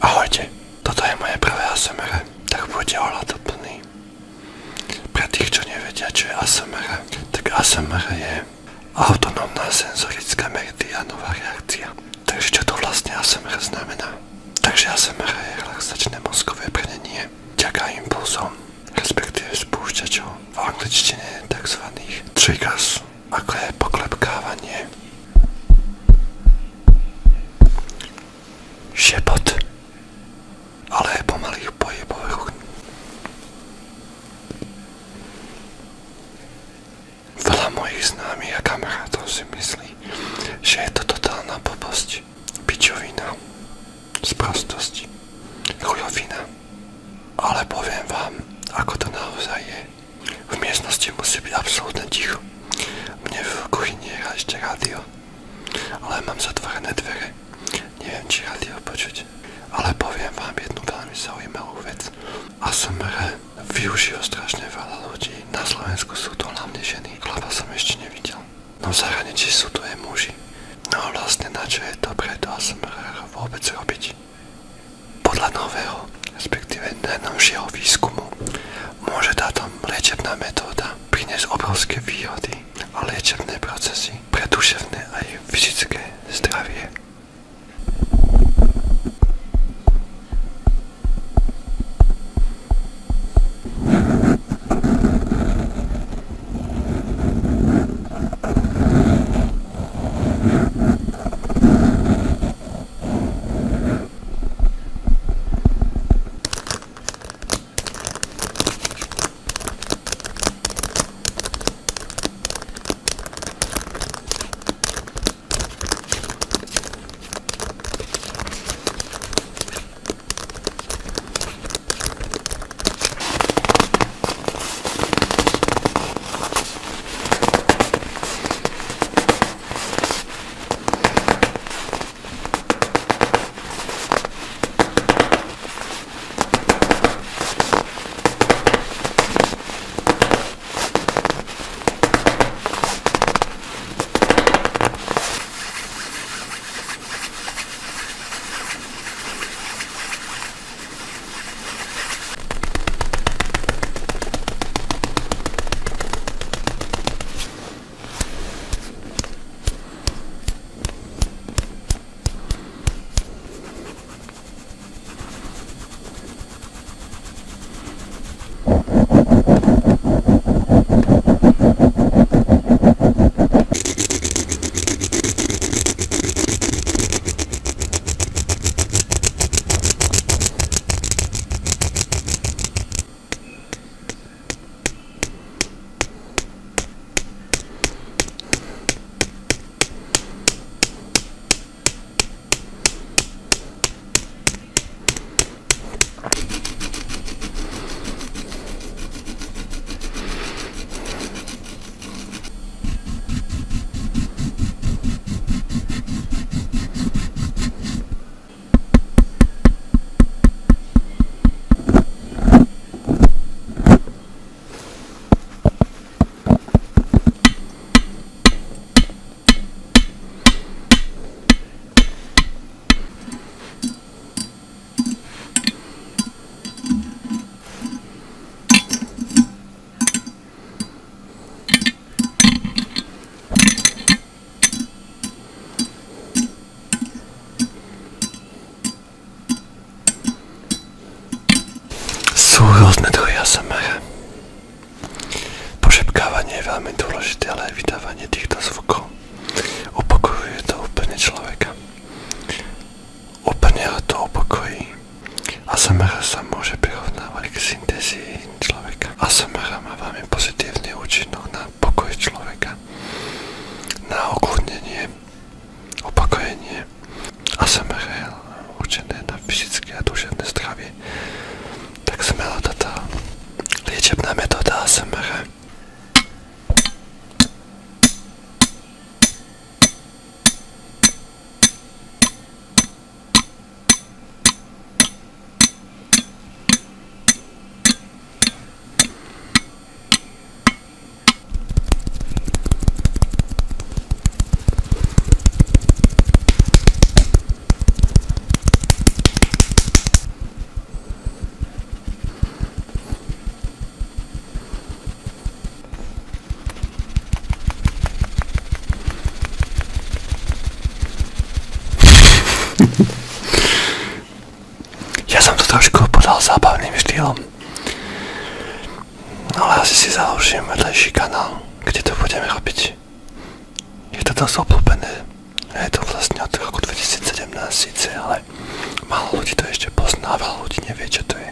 Ahojte, toto je moje prvé ASMR, tak buďte ohľaduplní. Pre tých, čo nevedia, čo je ASMR, tak ASMR je autonómna senzorická meridianová reakcia. Takže čo to vlastne ASMR znamená? Takže ASMR je relaxačné mozkové brnenie vďaka impulzom, respektíve spúšťačov, v angličtine tzv. Triggers, ako je poklepkávanie, šepot, ale aj pomalých pohybov rúk. Veľa mojich známych a kamarátov si myslí, že je to totálna blbosť, pičovina, sprostosť, chujovina. Ale poviem vám, ako to naozaj je. V miestnosti musí byť absolútne ticho. Mne v kuchyni je ešte rádio, ale mám zatvorené dvere. Neviem, či rádio počuť. Ale poviem vám jednu veľmi zaujímavú vec. ASMR využijú strašne veľa ľudí. Na Slovensku sú to hlavne ženy. Chlapa som ešte nevidel. No v zahraničí sú to aj muži. No vlastne na čo je dobré to ASMR vôbec robiť? Podľa nového, respektíve najnovšieho výskumu, môže táto liečebná metóda priniesť obrovské výhody a liečebné procesy pre duševné aj fyzické zdravie. Sú rôzne druhy ASMR. Pošepkávanie je veľmi dôležité, ale aj vydávanie týchto zvukov upokojuje to úplne človeka. Úplne ho to upokojí. ASMR sa môže prirovnávať k syntézii človeka. ASMR má veľmi pozitívny účinok na pokoj človeka, na okľudnenie, upokojenie. ASMR je určené na fyzické a duševné zdravie. Tak smelo toto liečebná metóda ASMR. trošku podal zábavným štýlom. Ale asi si založím vedlejší kanál, kde to budeme robiť. Je to dosť obľúbené. Je to vlastne od roku 2017 síce, ale málo ľudí to ešte pozná, veľa ľudí nevie, čo to je.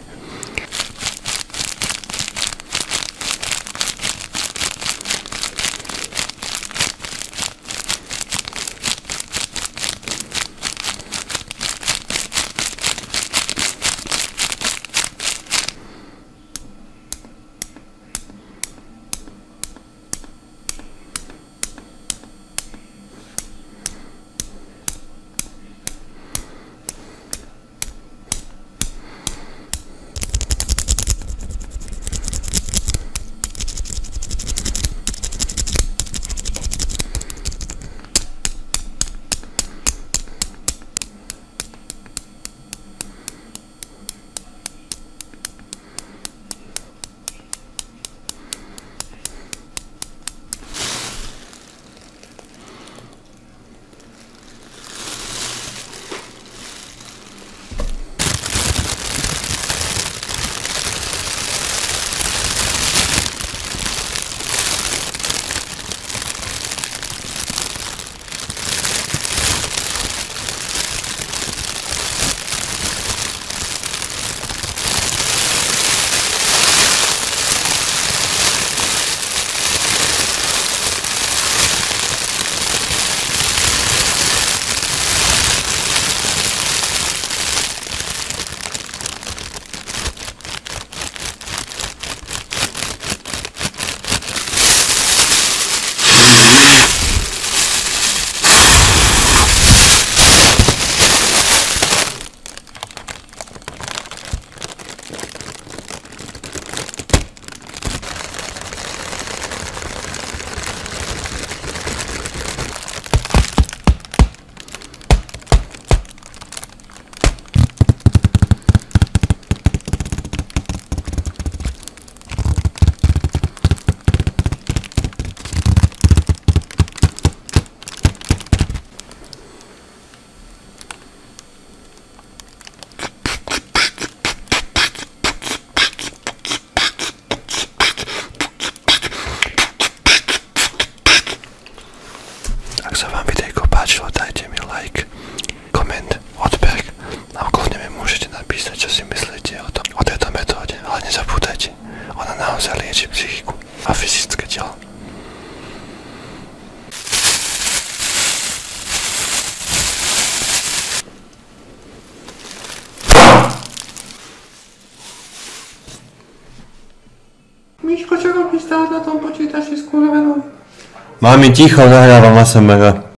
Ak sa vám videjko páčilo, dajte mi like, koment, odber a kľudne mi môžete napísať, čo si myslíte o tejto metóde, ale nezabúdajte, ona naozaj lieči psychiku a fyzické telo. Miško, čo robíš stále na tom počítači s kurvenom? Mami, ticho, nahrávam ASMR.